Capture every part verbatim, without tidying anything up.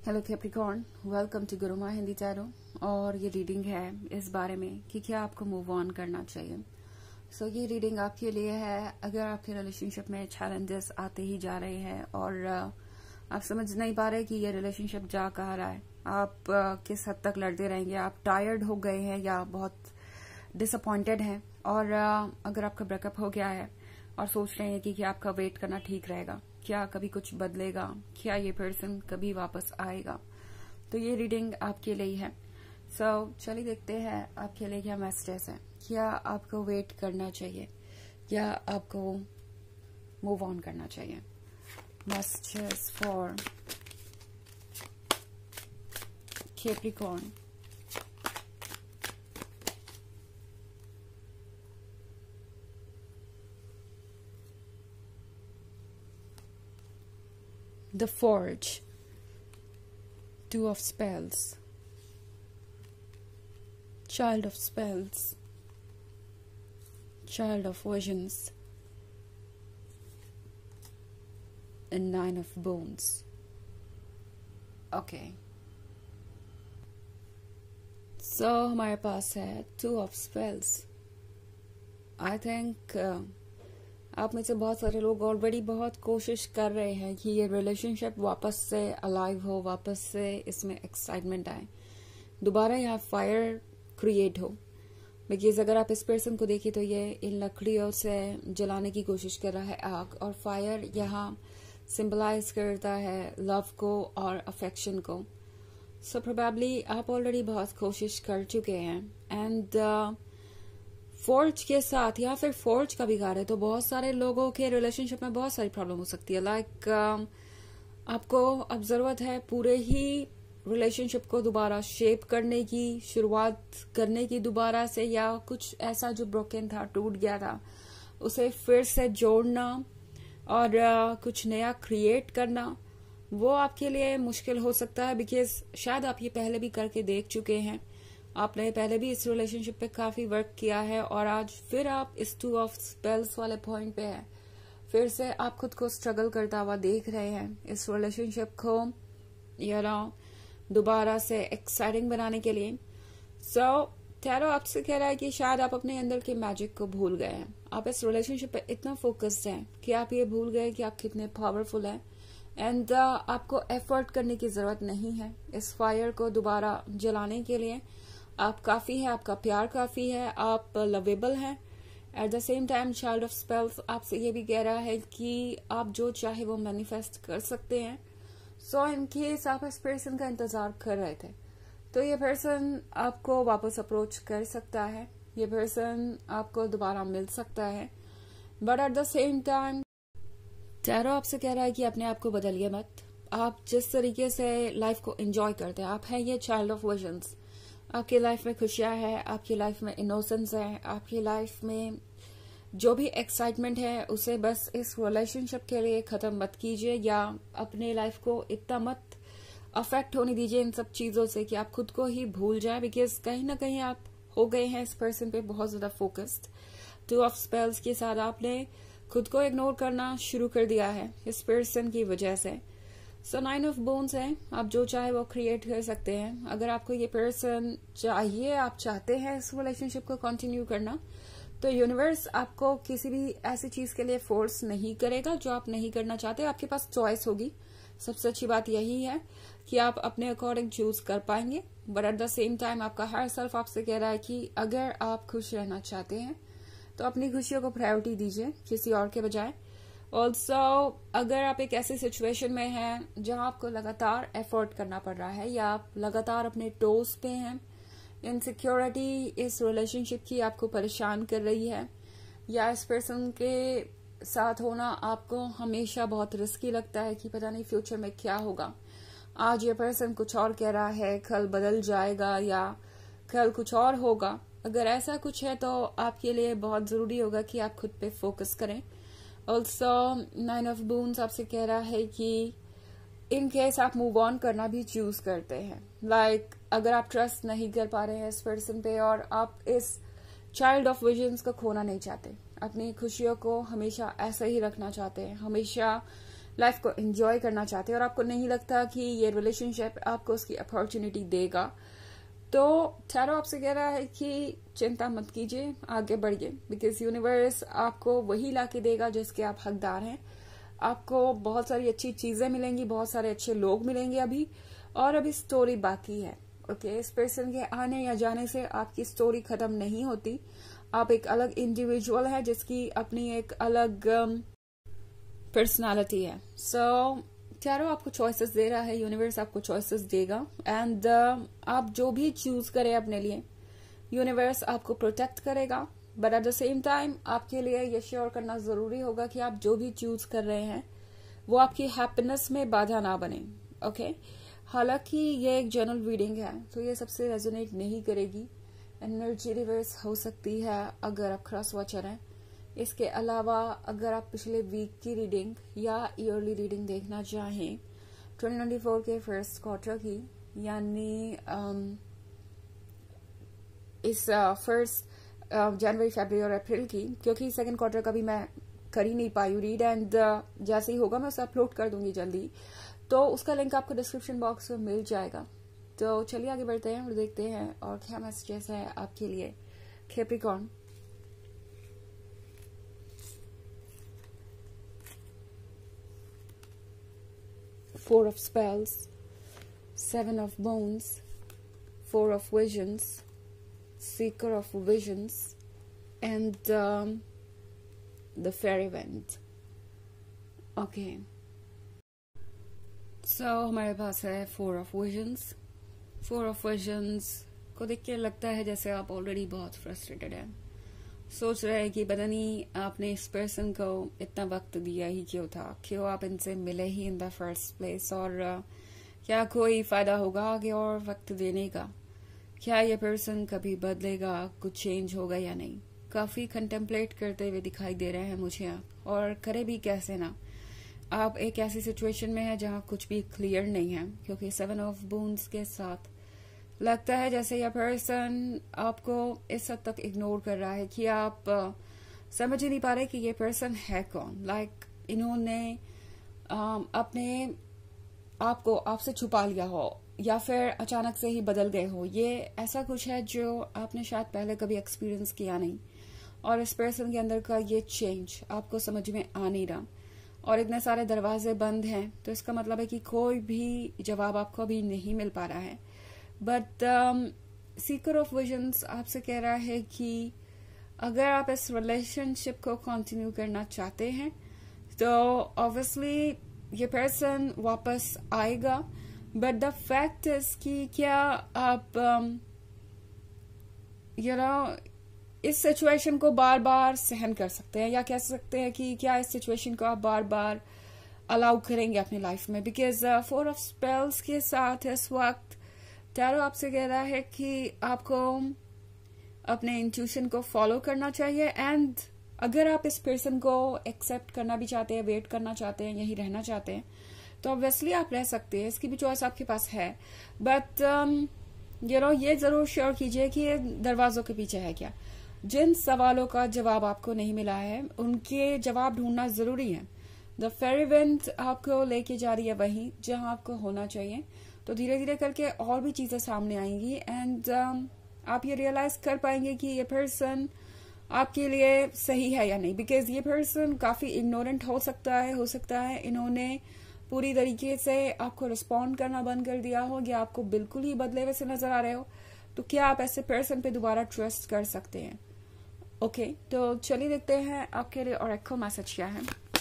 Hello Capricorn, welcome to Guruma Hindi tarot. और ये reading है इस बारे में कि क्या आपको मूव ऑन करना चाहिए। सो so, ये रीडिंग आपके लिए है अगर आपके रिलेशनशिप में चैलेंजेस आते ही जा रहे हैं और uh, आप समझ नहीं पा रहे कि ये रिलेशनशिप जा कहाँ रहा है, आप uh, किस हद तक लड़ते रहेंगे, आप टायर्ड हो गए हैं या बहुत डिसअपॉइंटेड हैं और uh, अगर आपका ब्रेकअप हो गया है और सोच रहे हैं कि क्या आपका वेट करना ठीक रहेगा, क्या कभी कुछ बदलेगा, क्या ये पर्सन कभी वापस आएगा, तो ये रीडिंग आपके लिए ही है। सो so, चलिए देखते हैं आपके लिए क्या मैसेजेस है। क्या आपको वेट करना चाहिए या आपको मूव ऑन करना चाहिए। Messages for Capricorn. The Forge, Two of Spells, Child of Spells, Child of Visions, and Nine of Bones. Okay. So हमारे पास है Two of Spells. I think uh, आप में से बहुत सारे लोग ऑलरेडी बहुत कोशिश कर रहे हैं कि ये रिलेशनशिप वापस से अलाइव हो, वापस से इसमें एक्साइटमेंट आए, दोबारा यहाँ फायर क्रिएट हो। बिकॉज अगर आप इस पर्सन को देखिए तो ये इन लकड़ियों से जलाने की कोशिश कर रहा है आग, और फायर यहाँ सिंबलाइज करता है लव को और अफेक्शन को। सो प्रोबेबली आप ऑलरेडी बहुत कोशिश कर चुके हैं एंड फोर्ज के साथ या फिर फोर्ज का बिगाड़ है तो बहुत सारे लोगों के रिलेशनशिप में बहुत सारी प्रॉब्लम हो सकती है। लाइक like, uh, आपको अब जरूरत है पूरे ही रिलेशनशिप को दोबारा शेप करने की, शुरुआत करने की दोबारा से, या कुछ ऐसा जो ब्रोकन था, टूट गया था, उसे फिर से जोड़ना और uh, कुछ नया क्रिएट करना। वो आपके लिए मुश्किल हो सकता है बिकॉज शायद आप ये पहले भी करके देख चुके हैं, आपने पहले भी इस रिलेशनशिप पे काफी वर्क किया है और आज फिर आप इस टू ऑफ स्पेल्स वाले पॉइंट पे हैं। फिर से आप खुद को स्ट्रगल करता हुआ देख रहे हैं इस रिलेशनशिप को यू नो दोबारा से एक्साइटिंग बनाने के लिए। सो so, टैरो आपसे कह रहा है कि शायद आप अपने अंदर के मैजिक को भूल गए हैं। आप इस रिलेशनशिप पे इतना फोकस्ड हैं कि आप ये भूल गए कि आप कितने पावरफुल हैं एंड uh, आपको एफर्ट करने की जरूरत नहीं है इस फायर को दोबारा जलाने के लिए। आप काफी है, आपका प्यार काफी है, आप लवेबल हैं। At the same time child of spells आपसे ये भी कह रहा है कि आप जो चाहे वो मैनिफेस्ट कर सकते हैं। सो इन केस आप इस पर्सन का इंतजार कर रहे थे तो ये पर्सन आपको वापस अप्रोच कर सकता है, ये पर्सन आपको दोबारा मिल सकता है। But at the same time tarot आपसे कह रहा है कि अपने आप को बदलिए मत। आप जिस तरीके से लाइफ को एंजॉय करते हैं, आप हैं ये चाइल्ड ऑफ विजन्स। आपकी लाइफ में खुशियां हैं, आपकी लाइफ में इनोसेंस है, आपकी लाइफ में जो भी एक्साइटमेंट है उसे बस इस रिलेशनशिप के लिए खत्म मत कीजिए या अपने लाइफ को इतना मत अफेक्ट होने दीजिए इन सब चीजों से कि आप खुद को ही भूल जाए। बिकॉज कहीं ना कहीं आप हो गए हैं इस पर्सन पे बहुत ज्यादा फोकस्ड। टू ऑफ स्पेल्स के साथ आपने खुद को इग्नोर करना शुरू कर दिया है इस पर्सन की वजह से। सो नाइन ऑफ बोन्स है, आप जो चाहे वो क्रिएट कर सकते हैं। अगर आपको ये पर्सन चाहिए, आप चाहते हैं इस रिलेशनशिप को कंटिन्यू करना, तो यूनिवर्स आपको किसी भी ऐसी चीज के लिए फोर्स नहीं करेगा जो आप नहीं करना चाहते। आपके पास चॉइस होगी। सबसे अच्छी बात यही है कि आप अपने अकॉर्डिंग चूज कर पाएंगे। But at the same time आपका हायर सेल्फ आपसे कह रहा है कि अगर आप खुश रहना चाहते हैं तो अपनी खुशियों को प्रायोरिटी दीजिए किसी और के बजाय। ऑल्सो अगर आप एक ऐसी सिचुएशन में हैं जहां आपको लगातार एफर्ट करना पड़ रहा है या आप लगातार अपने टोस पे हैं, इनसिक्योरिटी इस रिलेशनशिप की आपको परेशान कर रही है, या इस पर्सन के साथ होना आपको हमेशा बहुत रिस्की लगता है कि पता नहीं फ्यूचर में क्या होगा, आज ये पर्सन कुछ और कह रहा है, कल बदल जाएगा या कल कुछ और होगा। अगर ऐसा कुछ है तो आपके लिए बहुत जरूरी होगा कि आप खुद पे फोकस करें। ऑल्सो नाइन ऑफ बून्स आपसे कह रहा है कि इन केस आप मूव ऑन करना भी चूज करते हैं, लाइक like, अगर आप ट्रस्ट नहीं कर पा रहे हैं इस पर्सन पे और आप इस चाइल्ड ऑफ विजन्स को खोना नहीं चाहते, अपनी खुशियों को हमेशा ऐसा ही रखना चाहते हैं, हमेशा लाइफ को एंजॉय करना चाहते हैं और आपको नहीं लगता कि ये रिलेशनशिप आपको उसकी अपॉर्चुनिटी देगा, तो टैरो आपसे कह रहा है कि चिंता मत कीजिए, आगे बढ़िए, बिकॉज यूनिवर्स आपको वही लाके देगा जिसके आप हकदार हैं। आपको बहुत सारी अच्छी चीजें मिलेंगी, बहुत सारे अच्छे लोग मिलेंगे अभी, और अभी स्टोरी बाकी है। Okay okay? इस पर्सन के आने या जाने से आपकी स्टोरी खत्म नहीं होती। आप एक अलग इंडिविजुअल है जिसकी अपनी एक अलग पर्सनालिटी um, है। सो so, टैरो आपको चॉइसेस दे रहा है, यूनिवर्स आपको चॉइसेस देगा, एंड uh, आप जो भी चूज करें अपने लिए, यूनिवर्स आपको प्रोटेक्ट करेगा। But at the same time आपके लिए ये श्योर करना जरूरी होगा कि आप जो भी चूज कर रहे हैं वो आपकी हैप्पीनेस में बाधा ना बने। Okay okay? हालांकि ये एक जनरल रीडिंग है तो ये सबसे रेजोनेट नहीं करेगी, एनर्जी रिवर्स हो सकती है अगर आप क्रॉस वॉचर हैं। इसके अलावा अगर आप पिछले वीक की रीडिंग या ईयरली रीडिंग देखना चाहें ट्वेंटी ट्वेंटी फोर के फर्स्ट क्वार्टर की, यानी um, इस फर्स्ट जनवरी फरवरी और अप्रैल की, क्योंकि सेकंड क्वार्टर का भी मैं कर ही नहीं पाई रीड, एंड uh, जैसे ही होगा मैं उसे अपलोड कर दूंगी जल्दी, तो उसका लिंक आपको डिस्क्रिप्शन बॉक्स में मिल जाएगा। तो चलिए आगे बढ़ते हैं और देखते हैं और क्या मैसेजेस है आपके लिए Capricorn. Four of Spells, Seven of Bones, Four of Visions, Seeker of Visions, and um, the Fairy Wind. Okay. So हमारे पास है Four of Visions. Four of Visions को देख के लगता है जैसे आप ऑलरेडी बहुत फ्रस्ट्रेटेड हैं, सोच रहे हैं कि पता नहीं आपने इस पर्सन को इतना वक्त दिया ही क्यों था, क्यों आप इनसे मिले ही इन द फर्स्ट प्लेस, और uh, क्या कोई फायदा होगा आगे और वक्त देने का, क्या ये पर्सन कभी बदलेगा, कुछ चेंज होगा या नहीं। काफी कंटेम्पलेट करते हुए दिखाई दे रहे हैं मुझे आप, और करे भी कैसे ना। आप एक ऐसी सिचुएशन में है जहां कुछ भी क्लियर नहीं है, क्योंकि सेवन ऑफ बून्स के साथ लगता है जैसे यह पर्सन आपको इस हद तक इग्नोर कर रहा है कि आप uh, समझ ही नहीं पा रहे कि ये पर्सन है कौन। लाइक like, इन्होंने uh, अपने आपको आपसे छुपा लिया हो या फिर अचानक से ही बदल गए हो। ये ऐसा कुछ है जो आपने शायद पहले कभी एक्सपीरियंस किया नहीं, और इस पर्सन के अंदर का ये चेंज आपको समझ में आ नहीं रहा, और इतने सारे दरवाजे बंद हैं, तो इसका मतलब है कि कोई भी जवाब आपको अभी नहीं मिल पा रहा है। बट सीकर ऑफ विजन्स आपसे कह रहा है कि अगर आप इस रिलेशनशिप को कंटिन्यू करना चाहते हैं तो ऑब्वियसली ये पर्सन वापस आएगा, बट द फैक्ट इज कि क्या आप यू नो इस सिचुएशन को बार बार सहन कर सकते हैं, या कह सकते हैं कि क्या इस सिचुएशन को आप बार बार अलाउ करेंगे अपनी लाइफ में। बिकॉज फोर ऑफ स्पेल्स के साथ इस वक्त टैरो आपसे कह रहा है कि आपको अपने इंट्यूशन को फॉलो करना चाहिए, एंड अगर आप इस पर्सन को एक्सेप्ट करना भी चाहते हैं, वेट करना चाहते हैं, यही रहना चाहते हैं, तो ऑब्वियसली आप रह सकते हैं, इसकी भी चॉइस आपके पास है। बट यू नो ये जरूर श्योर कीजिए कि ये दरवाजों के पीछे है क्या। जिन सवालों का जवाब आपको नहीं मिला है उनके जवाब ढूंढना जरूरी है। द फेरी विंड आपको लेके जा रही है वहीं जहां आपको होना चाहिए, तो धीरे धीरे करके और भी चीजें सामने आएंगी, एंड um, आप ये रियलाइज कर पाएंगे कि ये पर्सन आपके लिए सही है या नहीं। बिकॉज ये पर्सन काफी इग्नोरेंट हो सकता है हो सकता है इन्होंने पूरी तरीके से आपको रिस्पॉन्ड करना बंद कर दिया हो, या आपको बिल्कुल ही बदले हुए से नजर आ रहे हो। तो क्या आप ऐसे पर्सन पे दोबारा ट्रस्ट कर सकते हैं? ओके okay, तो चलिए देखते हैं आपके लिए ऑरेकल मैसेज क्या है।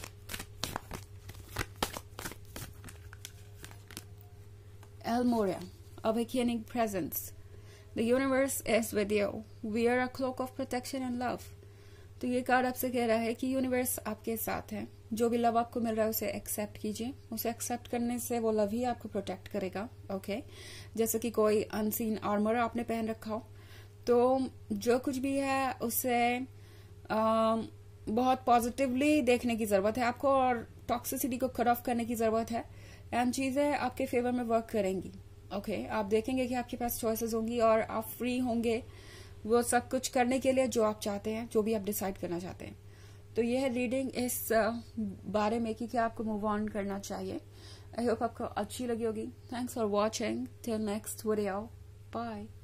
El Moria, awakening presence. The universe is with you. Wear a cloak of protection and love. तो ये कार्ड आपसे कह रहा है कि यूनिवर्स आपके साथ है। जो भी लव आपको मिल रहा है उसे एक्सेप्ट कीजिए। उसे एक्सेप्ट करने से वो लव ही आपको प्रोटेक्ट करेगा। Okay okay? जैसे कि कोई अनसीन आर्मर आपने पहन रखा हो, तो जो कुछ भी है उसे आ, बहुत पॉजिटिवली देखने की जरूरत है आपको, और टॉक्सिसिटी को कट ऑफ करने की जरूरत है, एंड चीजें आपके फेवर में वर्क करेंगी। Okay okay? आप देखेंगे कि आपके पास चॉइसेस होंगी और आप फ्री होंगे वो सब कुछ करने के लिए जो आप चाहते हैं, जो भी आप डिसाइड करना चाहते हैं। तो यह रीडिंग इस बारे में कि क्या आपको मूव ऑन करना चाहिए। आई होप आपको अच्छी लगी होगी। Thanks for watching, till next video, bye.